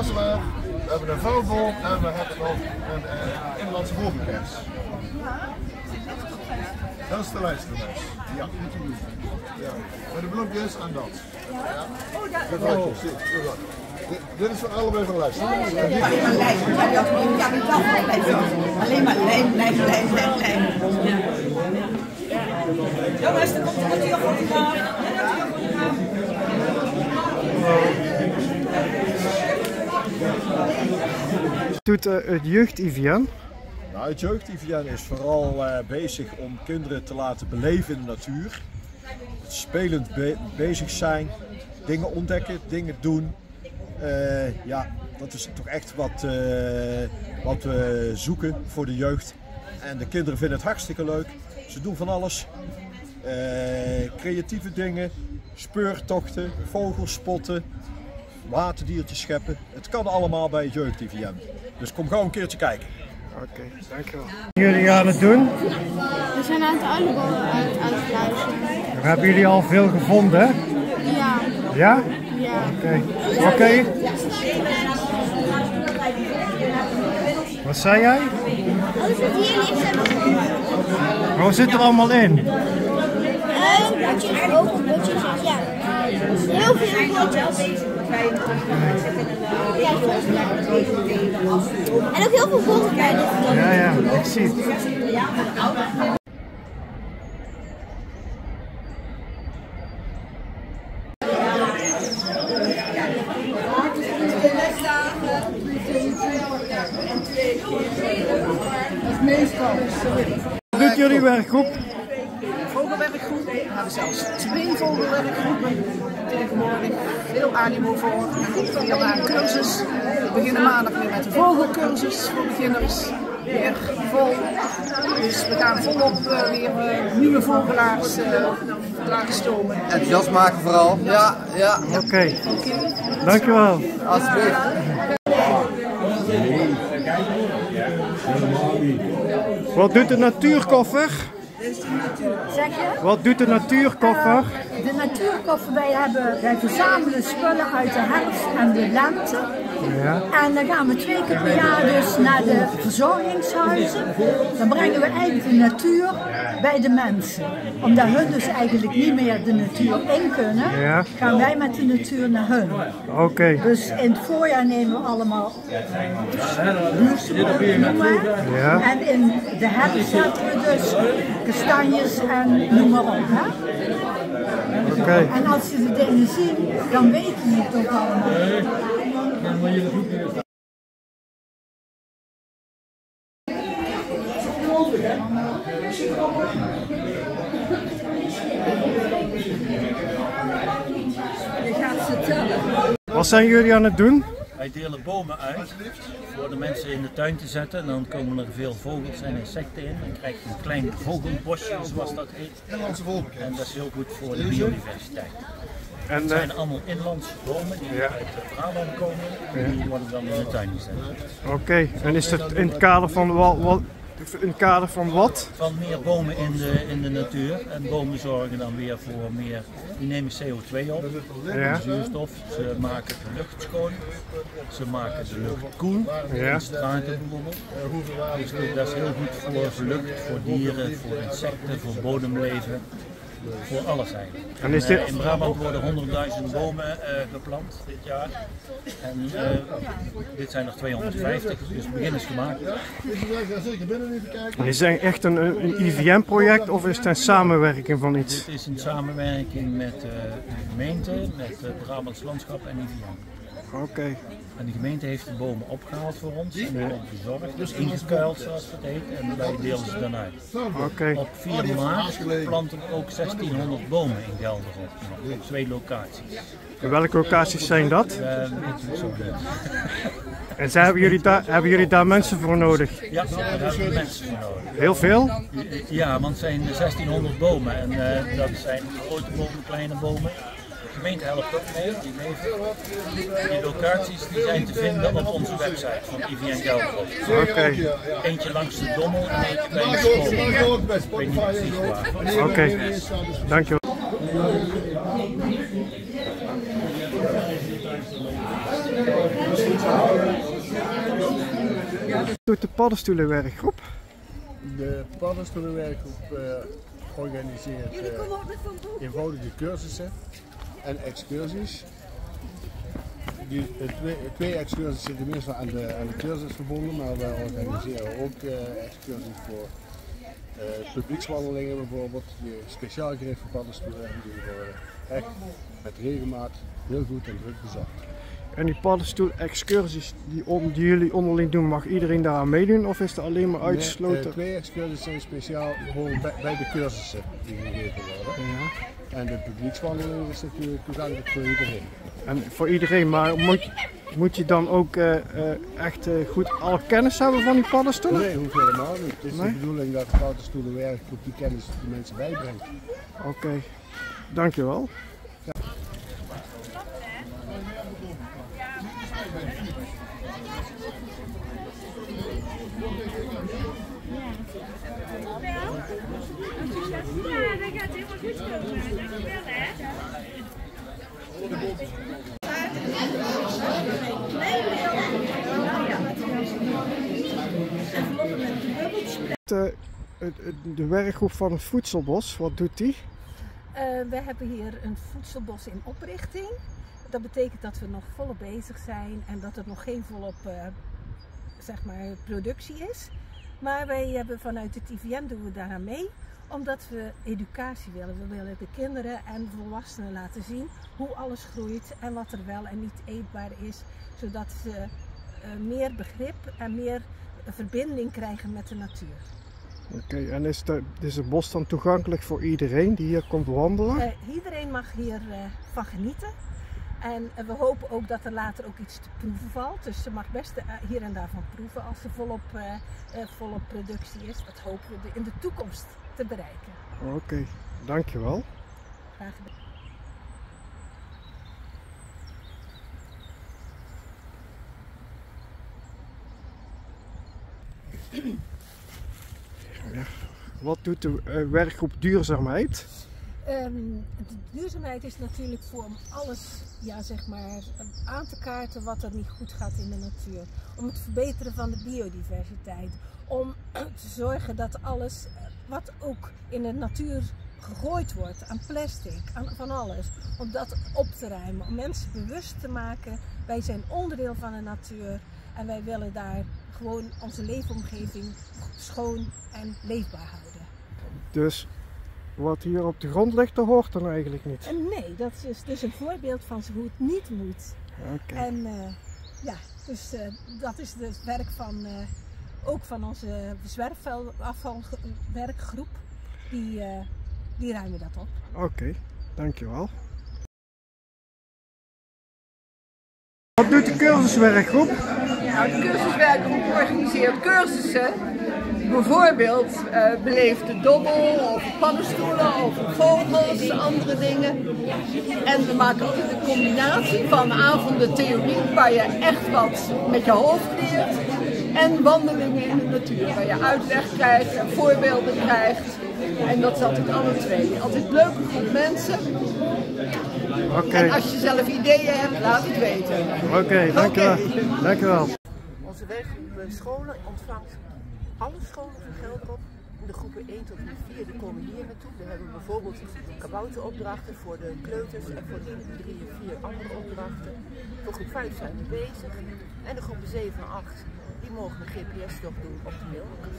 mazelaar, we hebben een vuilbol en we hebben nog een inlandse vogelkers. Dat is de lijsttermes. Ja. Ja. Met de bloempjes en dat. Ja. Dit is voor allebei van lijst. Alleen maar lijm. Jongens, er komt een natuurfotograaf. Doet het jeugd-IVN? Nou, het jeugd-IVN is vooral bezig om kinderen te laten beleven in de natuur. Spelend bezig zijn, dingen ontdekken, dingen doen. Ja, dat is toch echt wat we zoeken voor de jeugd. En de kinderen vinden het hartstikke leuk. Ze doen van alles. Creatieve dingen, speurtochten, vogels spotten, waterdiertjes scheppen. Het kan allemaal bij het jeugd-IVN. Dus kom gauw een keertje kijken. Oké, dankjewel. Wat jullie aan het doen? We zijn aan het uilenbollen aan het luisteren. Hebben jullie al veel gevonden? Ja. Ja? Ja. Oké. Wat zei jij? Alles wat hier ligt hebben we gevonden. Wat zit er allemaal in? Botjes, openbotjes, ja. Heel veel botjes. En ook heel veel vogels bij de Ja, ik zie het. Wat doet jullie werkgroep? Vogelwerkgroep. We hebben zelfs 2 vogelwerkgroepen tegenwoordig. Veel animo voor. En weer naar een cursus. We beginnen maandag weer met een vogelcursus voor beginners. Weer vol. Dus we gaan volop weer nieuwe vogelaars laten stomen. Enthousiast maken vooral. Ja. Oké. Dankjewel. Alsjeblieft. Wat doet de natuurkoffer? Zeg je? Wat doet de natuurkoffer? De natuurkoffer, wij verzamelen spullen uit de herfst en de lente. Ja. En dan gaan we 2 keer per jaar dus naar de verzorgingshuizen. Dan brengen we eigenlijk de natuur bij de mensen. Omdat hun dus eigenlijk niet meer de natuur in kunnen, gaan wij met de natuur naar hun. Oké. Dus in het voorjaar nemen we allemaal buurspullen. Ja. En in de herfst zetten we dus kastanjes en noem maar op. Hè? Oké. En als je de dingen ziet, dan weten je het ook allemaal. Je gaat ze tellen. Wat zijn jullie aan het doen? Wij delen bomen uit voor de mensen in de tuin te zetten. En dan komen er veel vogels en insecten in. Dan krijg je een klein vogelbosje, zoals dat heet. En dat is heel goed voor de biodiversiteit. En, het zijn allemaal inlandse bomen die uit Brabant komen. En die worden dan in de tuin gezet. Oké, en is dat in het kader van wat? In het kader van wat? Van meer bomen in de natuur. En bomen zorgen dan weer voor meer, die nemen CO2 op, zuurstof. Ze maken de lucht schoon, ze maken de lucht koel, in straten bijvoorbeeld. Dus dat is heel goed voor lucht, voor dieren, voor insecten, voor bodemleven. Voor alles eigenlijk. En is dit... in Brabant worden 100.000 bomen geplant dit jaar. En dit zijn er 250, dus het begin is gemaakt. Is het echt een IVN-project of is het een samenwerking van iets? Dit is een samenwerking met de gemeente, met het Brabants Landschap en IVN. Oké. En de gemeente heeft de bomen opgehaald voor ons en bezorgd, dus ingekuild zoals het heet, en wij delen ze dan uit. Op 4 maart planten we ook 1600 bomen in Gelderop, op 2 locaties. En welke locaties zijn dat? Weet ik zo niet. En hebben jullie daar mensen voor nodig? Ja, daar hebben we mensen voor nodig. Heel veel? Ja, want het zijn 1600 bomen en dat zijn grote bomen, kleine bomen. De gemeente helpt ook mee, die locaties die zijn te vinden op onze website van IVN Gelderop. Eentje langs de Dommel en eentje bij de school. Ik weet niet precies waar. Oké, dankjewel. Doet de paddenstoelenwerkgroep? De paddenstoelenwerkgroep organiseert eenvoudige cursussen en excursies. Twee excursies zitten meestal aan de cursus verbonden, maar we organiseren ook excursies voor publiekswandelingen bijvoorbeeld, die speciaal gericht voor paddenstoelen en die worden echt met regelmaat heel goed en druk bezocht. En die paddenstoel-excursies die jullie onderling doen, mag iedereen daaraan meedoen of is er alleen maar uitgesloten? Nee, twee excursies zijn speciaal gewoon bij de cursussen die gegeven worden. Ja. En de publiekswandeling is natuurlijk toegankelijk voor iedereen. En voor iedereen, maar moet je dan ook echt goed alle kennis hebben van die paddenstoelen? Nee, hoeft helemaal niet. Het is de bedoeling dat de paddenstoelenwerkgroep die kennis de mensen bijbrengt. Oké, dankjewel. Ja. Ja, dat gaat helemaal goed komen. Dankjewel hè. De werkgroep van het Voedselbos, wat doet die? We hebben hier een voedselbos in oprichting. Dat betekent dat we nog volop bezig zijn en dat er nog geen volop zeg maar, productie is. Maar wij hebben vanuit het IVN doen we daaraan mee, omdat we educatie willen. We willen de kinderen en volwassenen laten zien hoe alles groeit en wat er wel en niet eetbaar is. Zodat ze meer begrip en meer verbinding krijgen met de natuur. Oké, en is het bos dan toegankelijk voor iedereen die hier komt wandelen? Iedereen mag hier van genieten. En we hopen ook dat er later ook iets te proeven valt. Dus ze mag best hier en daar van proeven als er volop productie is. Dat hopen we in de toekomst te bereiken. Oké, dankjewel. Graag gedaan. Ja. Wat doet de werkgroep duurzaamheid? De duurzaamheid is natuurlijk voor om alles zeg maar, aan te kaarten wat er niet goed gaat in de natuur. Om het verbeteren van de biodiversiteit. Om te zorgen dat alles wat ook in de natuur gegooid wordt, aan plastic, van alles, om dat op te ruimen. Om mensen bewust te maken, wij zijn onderdeel van de natuur en wij willen daar gewoon onze leefomgeving schoon en leefbaar houden. Dus wat hier op de grond ligt, dat hoort dan eigenlijk niet? Nee, dat is dus een voorbeeld van hoe het niet moet. Okay. En dus dat is het werk van ook van onze zwerfafvalwerkgroep. Die ruimen dat op. Oké, dankjewel. Wat doet de cursuswerkgroep? Nou, de cursuswerkgroep organiseert cursussen. Bijvoorbeeld beleefde dobbel, of paddenstoelen, of vogels, andere dingen. En we maken altijd een combinatie van avonden theorie, waar je echt wat met je hoofd leert. En wandelingen in de natuur, waar je uitleg krijgt en voorbeelden krijgt. En dat is altijd alle twee. Altijd leuke groep mensen. En als je zelf ideeën hebt, laat het weten. Oké, dankjewel. Dankjewel. Onze werkgroep scholen ontvangt alle scholen van Gelderop. De groepen 1 tot 4 die komen hier naartoe. We hebben bijvoorbeeld kabouteropdrachten voor de kleuters en voor de 3 en 4 andere opdrachten. Voor groep 5 zijn we bezig. En de groepen 7 en 8 die mogen een GPS-tocht doen op de Mil.